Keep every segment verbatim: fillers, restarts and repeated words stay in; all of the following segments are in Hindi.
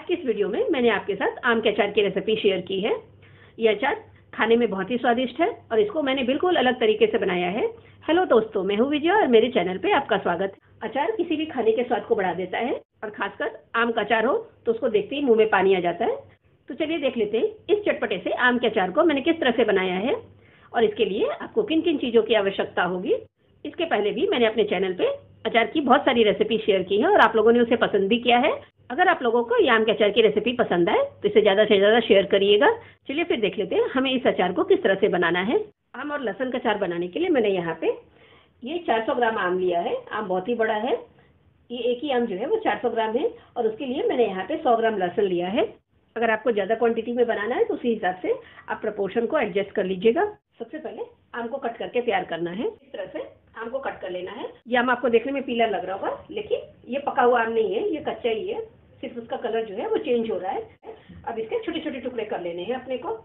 की इस वीडियो में मैंने आपके साथ आम के अचार की रेसिपी शेयर की है। ये अचार खाने में बहुत ही स्वादिष्ट है और इसको मैंने बिल्कुल अलग तरीके से बनाया है। हेलो दोस्तों, मैं हूँ विजय और मेरे चैनल पे आपका स्वागत है। अचार किसी भी खाने के स्वाद को बढ़ा देता है और खासकर आम का अचार हो तो उसको देखते ही मुंह में पानी आ जाता है। तो चलिए देख लेते हैं इस चटपटे से आम के अचार को मैंने किस तरह से बनाया है और इसके लिए आपको किन किन चीज़ों की आवश्यकता होगी। इसके पहले भी मैंने अपने चैनल पे अचार की बहुत सारी रेसिपी शेयर की है और आप लोगों ने उसे पसंद भी किया है। अगर आप लोगों को ये आम के अचार की रेसिपी पसंद आए तो इसे ज़्यादा से ज़्यादा शेयर करिएगा। चलिए फिर देख लेते हैं हमें इस अचार को किस तरह से बनाना है। आम और लहसुन का अचार बनाने के लिए मैंने यहाँ पे ये चार सौ ग्राम आम लिया है। आम बहुत ही बड़ा है, ये एक ही आम जो है वो चार सौ ग्राम है और उसके लिए मैंने यहाँ पे सौ ग्राम लहसुन लिया है। अगर आपको ज़्यादा क्वांटिटी में बनाना है तो उसी हिसाब से आप प्रपोर्शन को एडजस्ट कर लीजिएगा। सबसे पहले आम को कट करके तैयार करना है। इस तरह से आम को कट कर लेना है। ये आम आपको देखने में पीला लग रहा होगा लेकिन ये पका हुआ आम नहीं है, ये कच्चा ही है, सिर्फ उसका कलर जो है वो चेंज हो रहा है। अब इसके छोटे छोटे टुकड़े कर लेने हैं अपने को।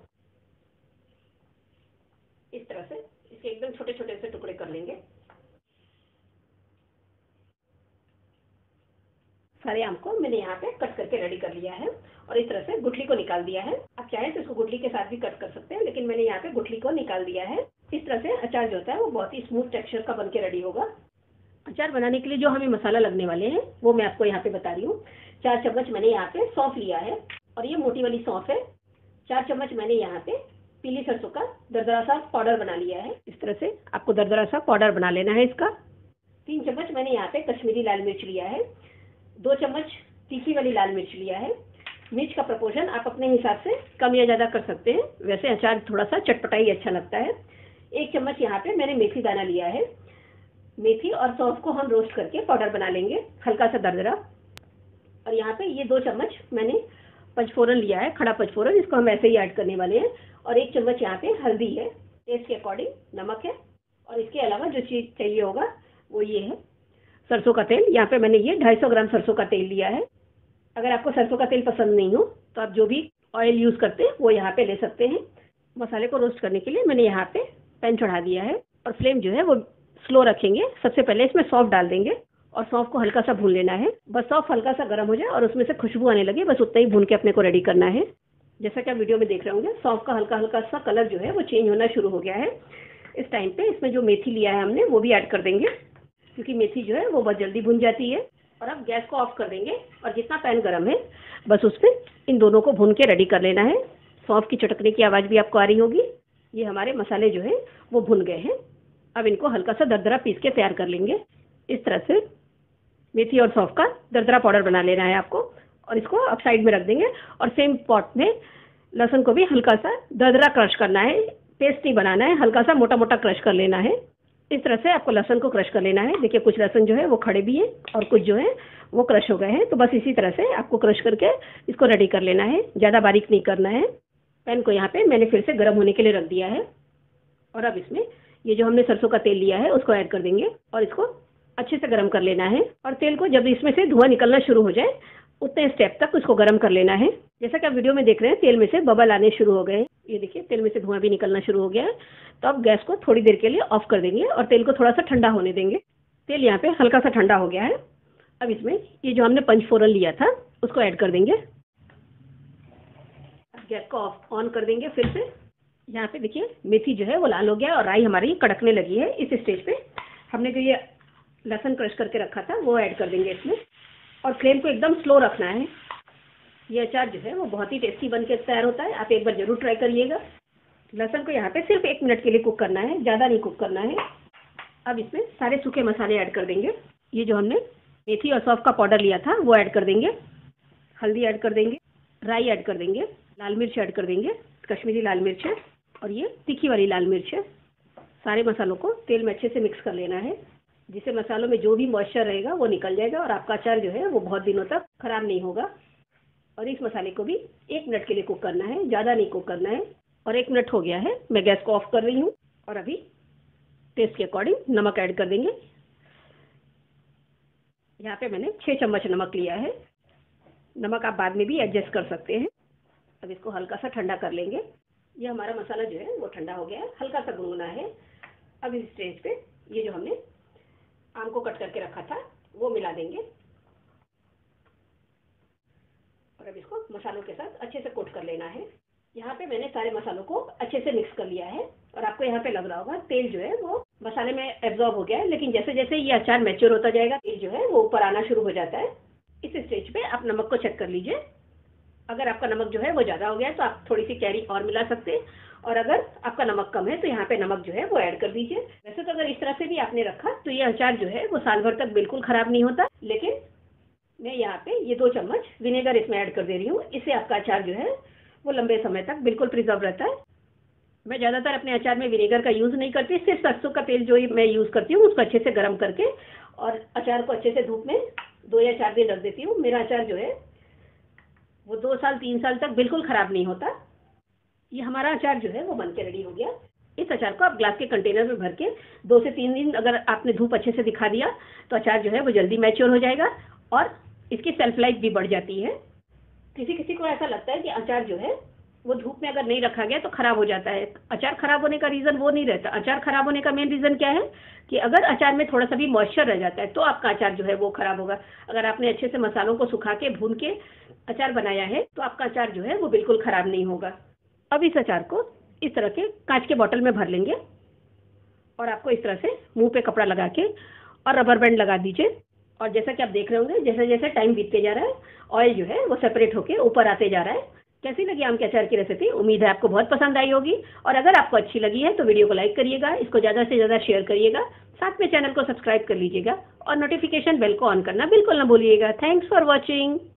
इस तरह से इसके एकदम छोटे छोटे से टुकड़े कर लेंगे। सारे आम को मैंने यहाँ पे कट करके रेडी कर लिया है और इस तरह से गुठली को निकाल दिया है। आप चाहें तो इसको गुठली के साथ भी कट कर सकते हैं लेकिन मैंने यहाँ पे गुठली को निकाल दिया है। इस तरह से अचार जो होता है वो बहुत ही स्मूथ टेक्सचर का बन के रेडी होगा। अचार बनाने के लिए जो हमें मसाला लगने वाले हैं वो मैं आपको यहाँ पे बता रही हूँ। चार चम्मच मैंने यहाँ पे सौंफ लिया है और ये मोटी वाली सौंफ है। चार चम्मच मैंने यहाँ पे पीली सरसों का दरदरा सा पाउडर बना लिया है। इस तरह से आपको दरदरा सा पाउडर बना लेना है इसका। तीन चम्मच मैंने यहाँ पे कश्मीरी लाल मिर्च लिया है। दो चम्मच तीखी वाली लाल मिर्च लिया है। मिर्च का प्रपोर्शन आप अपने हिसाब से कम या ज़्यादा कर सकते हैं, वैसे अचार थोड़ा सा चटपटा ही अच्छा लगता है। एक चम्मच यहाँ पे मैंने मेथी दाना लिया है। मेथी और सौंफ को हम रोस्ट करके पाउडर बना लेंगे हल्का सा दरदरा। और यहाँ पे ये दो चम्मच मैंने पचफोरन लिया है, खड़ा पचफोरन, इसको हम ऐसे ही ऐड करने वाले हैं। और एक चम्मच यहाँ पे हल्दी है, टेस्ट के अकॉर्डिंग नमक है। और इसके अलावा जो चीज़ चाहिए होगा वो ये है सरसों का तेल। यहाँ पे मैंने ये ढाई सौ ग्राम सरसों का तेल लिया है। अगर आपको सरसों का तेल पसंद नहीं हो तो आप जो भी ऑयल यूज़ करते हैं वो यहाँ पे ले सकते हैं। मसाले को रोस्ट करने के लिए मैंने यहाँ पे पैन चढ़ा दिया है और फ्लेम जो है वो स्लो रखेंगे। सबसे पहले इसमें सौंफ डाल देंगे और सौंफ को हल्का सा भून लेना है। बस सौंफ हल्का सा गर्म हो जाए और उसमें से खुशबू आने लगे, बस उतना ही भून के अपने को रेडी करना है। जैसा कि आप वीडियो में देख रहे होंगे सौंफ का हल्का हल्का सा कलर जो है वो चेंज होना शुरू हो गया है। इस टाइम पे इसमें जो मेथी लिया है हमने वो भी ऐड कर देंगे क्योंकि मेथी जो है वो बहुत जल्दी भुन जाती है। और अब गैस को ऑफ कर देंगे और जितना पैन गर्म है बस उसमें इन दोनों को भून के रेडी कर लेना है। सौंफ की चटकने की आवाज़ भी आपको आ रही होगी। ये हमारे मसाले जो हैं वो भुन गए हैं। अब इनको हल्का सा दरदरा पीस के तैयार कर लेंगे। इस तरह से मेथी और सौंफ का दरदरा पाउडर बना लेना है आपको और इसको अब साइड में रख देंगे। और सेम पॉट में लहसुन को भी हल्का सा दरदरा क्रश करना है, पेस्ट नहीं बनाना है, हल्का सा मोटा मोटा क्रश कर लेना है। इस तरह से आपको लहसुन को क्रश कर लेना है। देखिए कुछ लहसुन जो है वो खड़े भी हैं और कुछ जो है वो क्रश हो गए हैं। तो बस इसी तरह से आपको क्रश करके इसको रेडी कर लेना है, ज़्यादा बारीक नहीं करना है। पैन को यहाँ पे मैंने फिर से गर्म होने के लिए रख दिया है और अब इसमें ये जो हमने सरसों का तेल लिया है उसको ऐड कर देंगे और इसको अच्छे से गर्म कर लेना है। और तेल को जब इसमें से धुआं निकलना शुरू हो जाए उतने स्टेप तक उसको गर्म कर लेना है। जैसा कि आप वीडियो में देख रहे हैं तेल में से बबल आने शुरू हो गए। ये देखिए तेल में से धुआं भी निकलना शुरू हो गया है। तो अब गैस को थोड़ी देर के लिए ऑफ कर देंगे और तेल को थोड़ा सा ठंडा होने देंगे। तेल यहाँ पे हल्का सा ठंडा हो गया है। अब इसमें ये जो हमने पंचफोरन लिया था उसको ऐड कर देंगे। गैस को ऑफ ऑन कर देंगे फिर से। यहाँ पे देखिए मेथी जो है वो लाल हो गया और राई हमारी कड़कने लगी है। इस स्टेज पे हमने जो ये लहसुन क्रश करके रखा था वो ऐड कर देंगे इसमें और फ्लेम को एकदम स्लो रखना है। ये अचार जो है वो बहुत ही टेस्टी बन के तैयार होता है, आप एक बार जरूर ट्राई करिएगा। लहसुन को यहाँ पे सिर्फ एक मिनट के लिए कुक करना है, ज़्यादा नहीं कुक करना है। अब इसमें सारे सूखे मसाले ऐड कर देंगे। ये जो हमने मेथी और सौंफ का पाउडर लिया था वो ऐड कर देंगे, हल्दी ऐड कर देंगे, राई ऐड कर देंगे, लाल मिर्च ऐड कर देंगे, कश्मीरी लाल मिर्च है और ये तीखी वाली लाल मिर्च है। सारे मसालों को तेल में अच्छे से मिक्स कर लेना है जिससे मसालों में जो भी मॉइस्चर रहेगा वो निकल जाएगा और आपका अचार जो है वो बहुत दिनों तक खराब नहीं होगा। और इस मसाले को भी एक मिनट के लिए कुक करना है, ज़्यादा नहीं कुक करना है। और एक मिनट हो गया है, मैं गैस को ऑफ कर रही हूँ और अभी टेस्ट के अकॉर्डिंग नमक ऐड कर देंगे। यहाँ पे मैंने छः चम्मच नमक लिया है। नमक आप बाद में भी एडजस्ट कर सकते हैं। अब इसको हल्का सा ठंडा कर लेंगे। ये हमारा मसाला जो है वो ठंडा हो गया है, हल्का सा गुनगुना है। अब इस स्टेज पे ये जो हमने आम को कट करके रखा था वो मिला देंगे और अब इसको मसालों के साथ अच्छे से कोट कर लेना है। यहाँ पे मैंने सारे मसालों को अच्छे से मिक्स कर लिया है और आपको यहाँ पे लग रहा होगा तेल जो है वो मसाले में एब्जॉर्ब हो गया है, लेकिन जैसे जैसे ये अचार मैच्योर होता जाएगा तेल जो है वो ऊपर आना शुरू हो जाता है। इस स्टेज पे आप नमक को चेक कर लीजिए। अगर आपका नमक जो है वो ज़्यादा हो गया है तो आप थोड़ी सी कैरी और मिला सकते हैं, और अगर आपका नमक कम है तो यहाँ पे नमक जो है वो ऐड कर दीजिए। वैसे तो अगर इस तरह से भी आपने रखा तो ये अचार जो है वो साल भर तक बिल्कुल ख़राब नहीं होता, लेकिन मैं यहाँ पे ये दो चम्मच विनेगर इसमें ऐड कर दे रही हूँ। इससे आपका अचार जो है वो लंबे समय तक बिल्कुल प्रिजर्व रहता है। मैं ज़्यादातर अपने अचार में विनेगर का यूज़ नहीं करती, सिर्फ सरसों का तेल जो मैं यूज़ करती हूँ उसको अच्छे से गर्म करके और अचार को अच्छे से धूप में दो या चार दिन रख देती हूँ। मेरा अचार जो है वो दो साल तीन साल तक बिल्कुल ख़राब नहीं होता। ये हमारा अचार जो है वो बन के रेडी हो गया। इस अचार को आप ग्लास के कंटेनर में भर के दो से तीन दिन अगर आपने धूप अच्छे से दिखा दिया तो अचार जो है वो जल्दी मैच्योर हो जाएगा और इसकी सेल्फ लाइफ भी बढ़ जाती है। किसी किसी को ऐसा लगता है कि अचार जो है वो धूप में अगर नहीं रखा गया तो ख़राब हो जाता है। अचार ख़राब होने का रीज़न वो नहीं रहता। अचार ख़राब होने का मेन रीज़न क्या है कि अगर अचार में थोड़ा सा भी मॉइस्चर रह जाता है तो आपका अचार जो है वो ख़राब होगा। अगर आपने अच्छे से मसालों को सुखा के भून के अचार बनाया है तो आपका अचार जो है वो बिल्कुल ख़राब नहीं होगा। अब इस अचार को इस तरह के कांच के बॉटल में भर लेंगे और आपको इस तरह से मुंह पे कपड़ा लगा के और रबर बैंड लगा दीजिए। और जैसा कि आप देख रहे होंगे जैसे जैसे टाइम बीतते जा रहा है ऑयल जो है वो सेपरेट होके ऊपर आते जा रहा है। कैसी लगी आम के अचार की रेसिपी? उम्मीद है आपको बहुत पसंद आई होगी, और अगर आपको अच्छी लगी है तो वीडियो को लाइक करिएगा, इसको ज़्यादा से ज़्यादा शेयर करिएगा, साथ में चैनल को सब्सक्राइब कर लीजिएगा और नोटिफिकेशन बेल को ऑन करना बिल्कुल ना भूलिएगा। Thanks for watching.